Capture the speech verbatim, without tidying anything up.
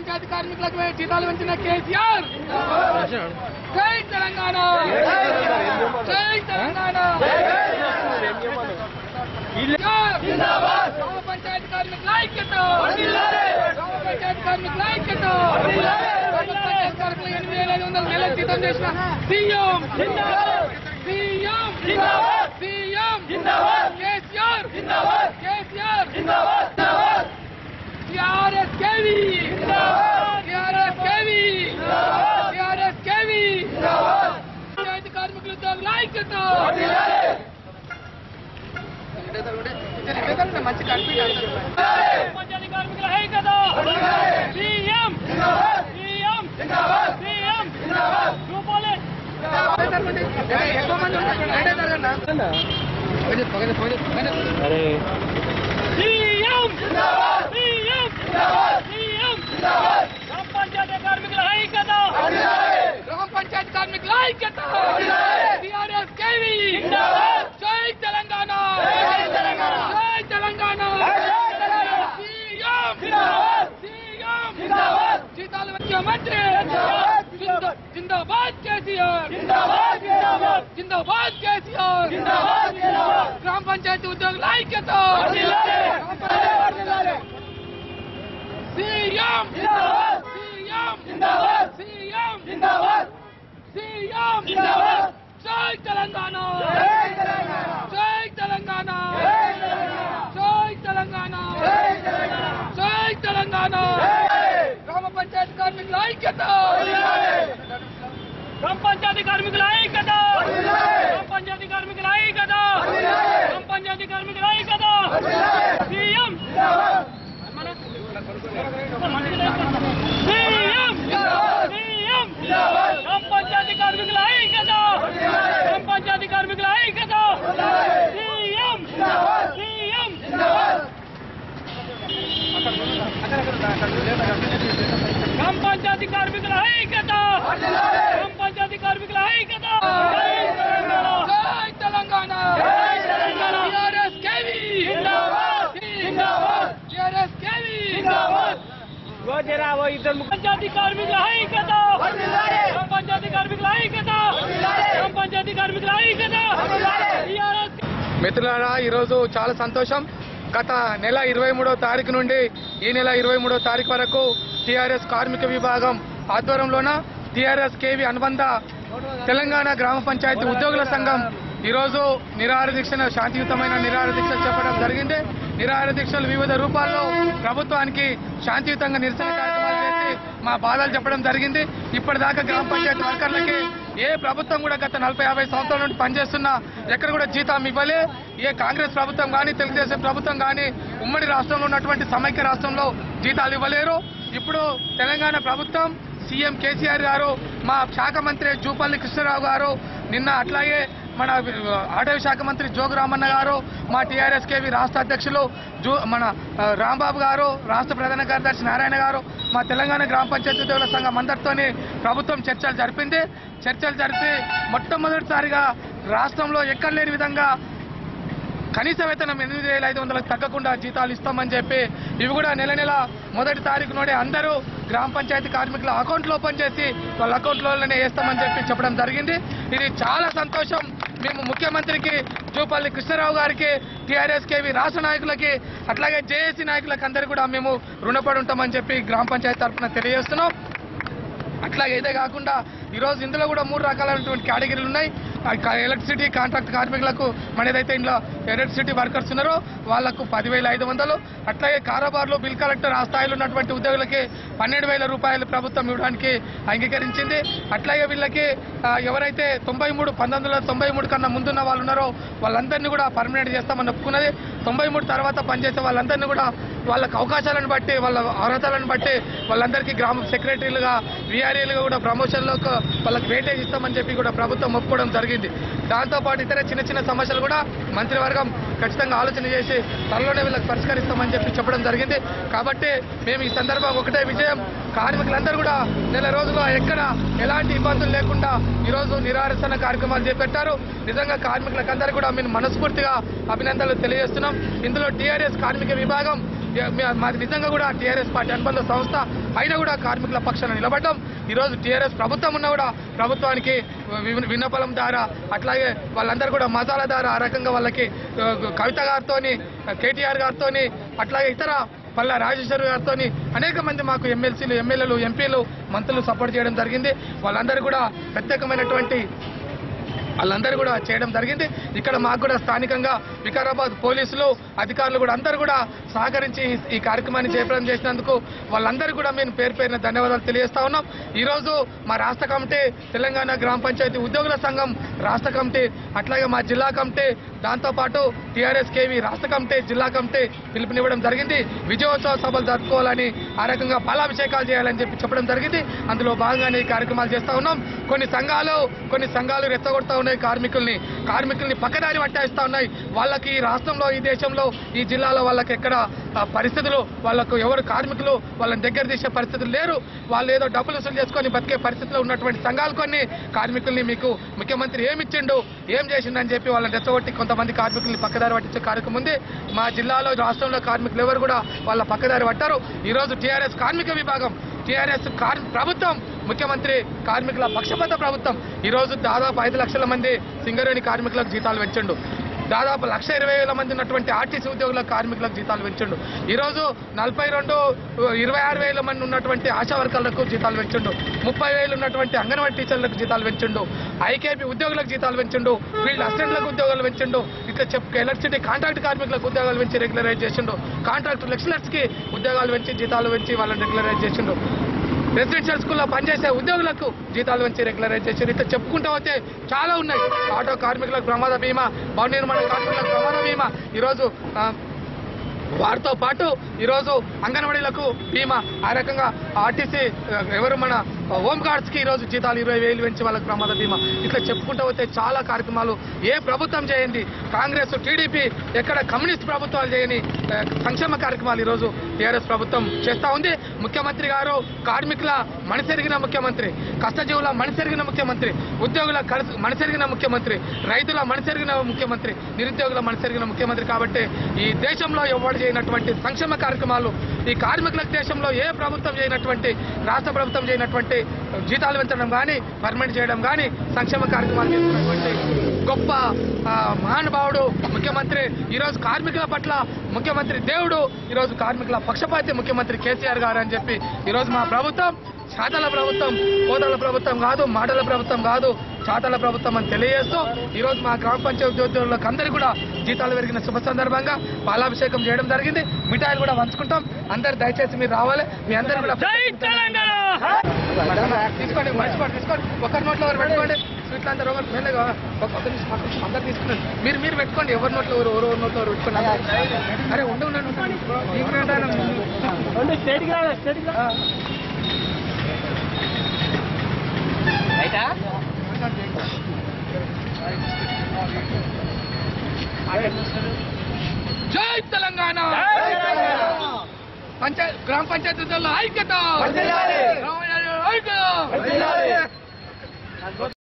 పంచాయతీ కార్మికులకు జీతాలు పెంచిన కేసీఆర్ జై తెలంగాణ జై తెలంగాణ గ్రామ పంచాయతీ కార్మికుల ఐక్యత గ్రామ పంచాయతీ కార్మికుల ఐక్యత పంచాయతీ కార్మికులు ఎనిమిది వేల ఐదు వందల నెల జీతం చేసిన CM CM CM KCR KCR TRS KV TRS KV TRS KV panchayat కార్మికుల ఉద్యోగుల ఐక్యత మంచి పంచాయతీ కార్మికుల ఐక్యత సీఎం సీఎం సీఎం రూపాయలు ఎక్కువ మంది సీఎం సీఎం సీఎం గ్రామ పంచాయతీ కార్మికుల ఐక్యత గ్రామ పంచాయతీ కార్మికుల ఐక్యత టీఆర్ఎస్ కేవీ జై తెలంగాణ జై తెలంగాణ సీఎం సీఎం జీతాలు ముఖ్యమంత్రి జిందాబాద్ కేసీఆర్ జిందాబాద్ కేసీఆర్ గ్రామ పంచాయతీ ఉద్యోగుల ఐక్యత సీఎం సీఎం సీఎం సీఎం జై తెలంగాణ జై తెలంగాణ జై తెలంగాణ జై తెలంగాణ గ్రామ పంచాయతీ కార్మికుల ఐక్యత గ్రామ పంచాయతీ కార్మికుల ఐక్యత గ్రామ పంచాయతీ కార్మికుల ఐక్యత గ్రామ పంచాయతీ కార్మికుల ఐక్యత సీఎం సీఎం సీఎం గ్రామ పంచాయతీ కార్మికుల ఐక్యత గ్రామ పంచాయతీ కార్మికుల ఐక్యత సీఎం సీఎం గ్రామ పంచాయతీ కార్మికుల ఐక్యత గ్రామ పంచాయతీ కార్మికుల ఐక్యత జై తెలంగాణ టీఆర్ఎస్ కేవీ టీఆర్ఎస్ కేవీ పంచాయతీ కార్మికుల ఐక్యత గ్రామ పంచాయతీ కార్మికుల ఐక్యత గ్రామ పంచాయతీ కార్మికుల ఐక్యత టీఆర్ఎస్. మిత్రులారా, ఈరోజు చాలా సంతోషం. గత నెల ఇరవై మూడో తారీఖు నుండి ఈ నెల ఇరవై మూడో తారీఖు వరకు టీఆర్ఎస్ కార్మిక విభాగం ఆధ్వర్యంలోన టీఆర్ఎస్ కేవీ అనుబంధ తెలంగాణ గ్రామ పంచాయతీ ఉద్యోగుల సంఘం ఈరోజు నిరాహార దీక్షను శాంతియుతమైన నిరాహార దీక్ష చెప్పడం జరిగింది. నిరాహార దీక్షలు వివిధ రూపాల్లో ప్రభుత్వానికి శాంతియుతంగా నిరసన కార్యక్రమాలు చేసి మా బాధలు చెప్పడం జరిగింది. ఇప్పటిదాకా గ్రామ పంచాయతీ వర్కర్లకి ఏ ప్రభుత్వం కూడా గత నలభై యాభై సంవత్సరాల నుండి పనిచేస్తున్నా ఎక్కడ కూడా జీతం ఇవ్వలే. ఏ కాంగ్రెస్ ప్రభుత్వం కానీ తెలుగుదేశం ప్రభుత్వం కానీ ఉమ్మడి రాష్ట్రంలో ఉన్నటువంటి సమైక్య రాష్ట్రంలో జీతాలు ఇవ్వలేరు. ఇప్పుడు తెలంగాణ ప్రభుత్వం సీఎం కేసీఆర్ గారు, మా శాఖ మంత్రి జూపల్లి కృష్ణారావు గారు, నిన్న అట్లాగే మన అటవీ శాఖ మంత్రి జోగు రామన్న గారు, మా టీఆర్ఎస్ కేవీ రాష్ట్ర అధ్యక్షులు జూ మన రాంబాబు గారు, రాష్ట్ర ప్రధాన కార్యదర్శి నారాయణ గారు, మా తెలంగాణ గ్రామ పంచాయతీ ఉద్యోగుల సంఘం అందరితోని ప్రభుత్వం చర్చలు జరిపింది. చర్చలు జరిపి మొట్టమొదటిసారిగా రాష్ట్రంలో ఎక్కడ లేని విధంగా కనీస వేతనం ఎనిమిది వేల ఐదు వందలకు తగ్గకుండా జీతాలు ఇస్తామని చెప్పి ఇవి కూడా నెల నెల మొదటి తారీఖు నుండి అందరూ గ్రామ పంచాయతీ కార్మికుల అకౌంట్లో ఓపెన్ చేసి వాళ్ళ అకౌంట్లోనే వేస్తామని చెప్పి చెప్పడం జరిగింది. ఇది చాలా సంతోషం. మేము ముఖ్యమంత్రికి జూపల్లి కృష్ణారావు గారికి, టీఆర్ఎస్ కేవీ రాష్ట్ర నాయకులకి, అట్లాగే జేఏసీ నాయకులకు అందరికీ కూడా మేము రుణపడి ఉంటామని చెప్పి గ్రామ పంచాయతీ తరఫున తెలియజేస్తున్నాం. అట్లాగే ఇదే కాకుండా ఈరోజు ఇందులో కూడా మూడు రకాలైనటువంటి కేటగిరీలు ఉన్నాయి. ఎలక్ట్రిసిటీ కాంట్రాక్ట్ కార్మికులకు మన ఏదైతే ఇంట్లో ఎలక్ట్రిసిటీ వర్కర్స్ ఉన్నారో వాళ్లకు పదివేల ఐదు వందలు అట్లాగే కారోబార్లు బిల్ కలెక్టర్ ఆ స్థాయిలో ఉన్నటువంటి ఉద్యోగులకి పన్నెండు వేల రూపాయలు ప్రభుత్వం ఇవ్వడానికి అంగీకరించింది. అట్లాగే వీళ్ళకి ఎవరైతే తొంభై మూడు పంతొమ్మిది వందల తొంభై మూడు కన్నా ముందున్న వాళ్ళు ఉన్నారో వాళ్ళందరినీ కూడా పర్మనెంట్ చేస్తామని ఒప్పుకున్నది. తొంభై మూడు తర్వాత పనిచేసే వాళ్ళందరినీ కూడా వాళ్ళకి అవకాశాలను బట్టి వాళ్ళ అర్హతలను బట్టి వాళ్ళందరికీ గ్రామ సెక్రటరీలుగా వీఆర్ఏలుగా కూడా ప్రమోషన్లకు వాళ్ళకి వెయిటేజ్ ఇస్తామని చెప్పి కూడా ప్రభుత్వం ఒప్పుకోవడం జరిగింది. దాంతోపాటు ఇతర చిన్న చిన్న సమస్యలు కూడా మంత్రివర్గం ఖచ్చితంగా ఆలోచన చేసి త్వరలోనే వీళ్ళకి పరిష్కరిస్తామని చెప్పి చెప్పడం జరిగింది. కాబట్టి మేము ఈ సందర్భంగా ఒకటే విజయం, కార్మికులందరూ కూడా నెల రోజుల్లో ఎక్కడ ఎలాంటి ఇబ్బందులు లేకుండా ఈరోజు నిరారసన కార్యక్రమాలు చేపట్టారు. నిజంగా కార్మికులకందరూ కూడా మేము మనస్ఫూర్తిగా అభినందనలు తెలియజేస్తున్నాం. ఇందులో టీఆర్ఎస్ కార్మిక విభాగం మాది నిజంగా కూడా టీఆర్ఎస్ పార్టీ అనుబంధ సంస్థ అయినా కూడా కార్మికుల పక్షాన నిలబడ్డాం. ఈరోజు టీఆర్ఎస్ ప్రభుత్వం ఉన్నా కూడా ప్రభుత్వానికి విన్నపలం ద్వారా అట్లాగే వాళ్ళందరూ కూడా మసాలా ద్వారా ఆ రకంగా వాళ్ళకి కవిత గారితో కేటీఆర్ గారితో అట్లాగే ఇతర పల్లా రాజేశ్వర్ గారితో అనేక మంది మాకు ఎమ్మెల్సీలు ఎమ్మెల్యేలు ఎంపీలు మంత్రులు సపోర్ట్ చేయడం జరిగింది. వాళ్ళందరూ కూడా ప్రత్యేకమైనటువంటి వాళ్ళందరూ కూడా చేయడం జరిగింది. ఇక్కడ మాకు కూడా స్థానికంగా వికారాబాద్ పోలీసులు అధికారులు కూడా అందరూ కూడా సహకరించి ఈ కార్యక్రమాన్ని చేపట్టడం చేసినందుకు వాళ్ళందరూ కూడా మేము పేరు పేరున ధన్యవాదాలు తెలియజేస్తా ఉన్నాం. ఈరోజు మా రాష్ట్ర కమిటీ, తెలంగాణ గ్రామ పంచాయతీ ఉద్యోగుల సంఘం రాష్ట్ర కమిటీ, అట్లాగే మా జిల్లా కమిటీ, దాంతోపాటు టీఆర్ఎస్ కేవీ రాష్ట్ర కమిటీ, జిల్లా కమిటీ పిలుపునివ్వడం జరిగింది. విజయోత్సవ సభలు జరుపుకోవాలని, ఆ రకంగా పాలాభిషేకాలు చేయాలని చెప్పి చెప్పడం జరిగింది. అందులో భాగంగానే ఈ కార్యక్రమాలు చేస్తా ఉన్నాం. కొన్ని సంఘాలు కొన్ని సంఘాలు రెచ్చగొడతా ఉన్నాయి కార్మికుల్ని కార్మికుల్ని పక్కదారి పట్టాయిస్తా ఉన్నాయి. వాళ్ళకి ఈ రాష్ట్రంలో, ఈ దేశంలో, ఈ జిల్లాలో వాళ్ళకి ఎక్కడ పరిస్థితులు, వాళ్ళకు ఎవరు కార్మికులు వాళ్ళని దగ్గర తీసే పరిస్థితులు లేరు. వాళ్ళు ఏదో డబ్బులు వసూలు చేసుకొని బతికే పరిస్థితిలో ఉన్నటువంటి సంఘాలు కొన్ని కార్మికుల్ని మీకు ముఖ్యమంత్రి ఏమిచ్చిండు, ఏం చేసిండని చెప్పి వాళ్ళని రెచ్చగొట్టి కొంతమంది కార్మికుల్ని పక్కదారి పట్టించే కార్యక్రమం ఉంది. మా జిల్లాలో, రాష్ట్రంలో కార్మికులు ఎవరు కూడా వాళ్ళ పక్కదారి పట్టారు. ఈరోజు టీఆర్ఎస్ కార్మిక విభాగం, టీఆర్ఎస్ ప్రభుత్వం, ముఖ్యమంత్రి కార్మికుల పక్షపాత ప్రభుత్వం ఈరోజు దాదాపు ఐదు లక్షల మంది సింగరేణి కార్మికులకు జీతాలు పెంచండు. దాదాపు లక్ష ఇరవై వేల మంది ఉన్నటువంటి ఆర్టీసీ ఉద్యోగుల కార్మికులకు జీతాలు పెంచండు. ఈరోజు నలభై రెండు ఇరవై ఆరు వేల మంది ఉన్నటువంటి ఆశా వర్కర్లకు జీతాలు పెంచండు. ముప్పై వేలు ఉన్నటువంటి అంగన్వాడీ టీచర్లకు జీతాలు పెంచండు. ఐకేపీ ఉద్యోగులకు జీతాలు పెంచండు. ఫీల్డ్ అసిస్టెంట్లకు ఉద్యోగాలు పెంచండు. ఇట్లా చెప్పు ఎలక్ట్రిసిటీ కాంట్రాక్ట్ కార్మికులకు ఉద్యోగాలు పెంచి రెగ్యులరైజ్ చేసిండు. కాంట్రాక్ట్ లెక్చరర్స్ కి ఉద్యోగాలు పెంచి జీతాలు పెంచి వాళ్ళని రెగ్యులరైజ్ చేసిండు. రెసిడెన్షియల్ స్కూల్లో పనిచేసే ఉద్యోగులకు జీతాలు పెంచి రెగ్యులరైజ్ చేశారు. ఇట్లా చెప్పుకుంటూ పోతే చాలా ఉన్నాయి. ఆటో కార్మికులకు ప్రమాద బీమా, భవన నిర్మాణ కార్మికులకు ప్రమాద బీమా, ఈరోజు వారితో పాటు ఈరోజు అంగన్వాడీలకు బీమా, ఆ రకంగా ఆర్టీసీ ఎవరు మన హోమ్ గార్డ్స్ కి ఈరోజు జీతాలు ఇరవై వేలు పెంచి వాళ్ళకి ప్రమాద బీమా, ఇట్లా చెప్పుకుంటూ పోతే చాలా కార్యక్రమాలు ఏ ప్రభుత్వం చేయండి, కాంగ్రెస్, టీడీపీ, ఎక్కడ కమ్యూనిస్ట్ ప్రభుత్వాలు చేయని సంక్షేమ కార్యక్రమాలు ఈరోజు టీఆర్ఎస్ ప్రభుత్వం చేస్తా ఉంది. ముఖ్యమంత్రి గారు కార్మికుల మనసెరిగిన ముఖ్యమంత్రి, కష్టజీవుల మనసెరిగిన ముఖ్యమంత్రి, ఉద్యోగుల మనసెరిగిన ముఖ్యమంత్రి, రైతుల మనసెరిగిన ముఖ్యమంత్రి, నిరుద్యోగుల మనసెరిగిన ముఖ్యమంత్రి. కాబట్టి ఈ దేశంలో ఎవరు చేయనటువంటి సంక్షేమ కార్యక్రమాలు, ఈ కార్మికుల దేశంలో ఏ ప్రభుత్వం చేయనటువంటి, రాష్ట్ర ప్రభుత్వం చేయనటువంటి జీతాలు పెంచడం కానీ, పర్మనెంట్ చేయడం కానీ, సంక్షేమ కార్యక్రమాలు చేస్తున్నటువంటి గొప్ప మహానుభావుడు ముఖ్యమంత్రి. ఈరోజు కార్మికుల పట్ల ముఖ్యమంత్రి దేవుడు, ఈరోజు కార్మికుల పక్షపాతి ముఖ్యమంత్రి కేసీఆర్ గారు అని చెప్పి ఈరోజు మా ప్రభుత్వం చాతల ప్రభుత్వం, కోతల ప్రభుత్వం కాదు, మాటల ప్రభుత్వం కాదు, చాతల ప్రభుత్వం అని తెలియజేస్తూ ఈరోజు మా గ్రామ పంచాయతీ ఉద్యోగులకు అందరికీ కూడా జీతాలు పెరిగిన శుభ సందర్భంగా పాలాభిషేకం చేయడం జరిగింది. మిఠాయిలు కూడా పంచుకుంటాం. అందరు దయచేసి మీరు రావాలి. మీ అందరూ కూడా తీసుకోండి, మర్చిపోండి, తీసుకోండి. ఒకరి నోట్లో ఎవరు పెట్టుకోండి. స్వీట్లు అందరూ ఒకరు మెల్లగా అందరు తీసుకున్నాను. మీరు మీరు పెట్టుకోండి. ఎవరి నోట్లో ఎవరు ఎవరు నోట్లో ఎవరు పెట్టుకోండి. అరే ఉండు జై తెలంగాణ. పంచాయత్ గ్రామ పంచాయతీ ఐక్యత.